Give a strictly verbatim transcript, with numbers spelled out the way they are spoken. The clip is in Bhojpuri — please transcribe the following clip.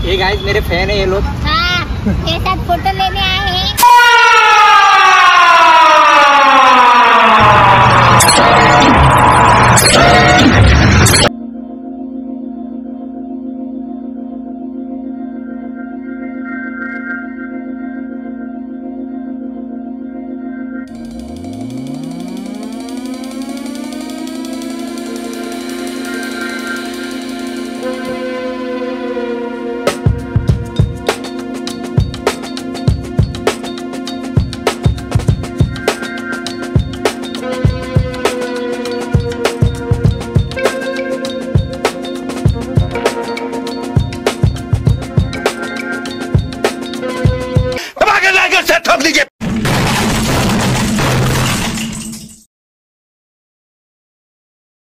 ये गाइस मेरे फैन है ये लोग। हाँ, मेरे साथ फोटो लेने आए हैं।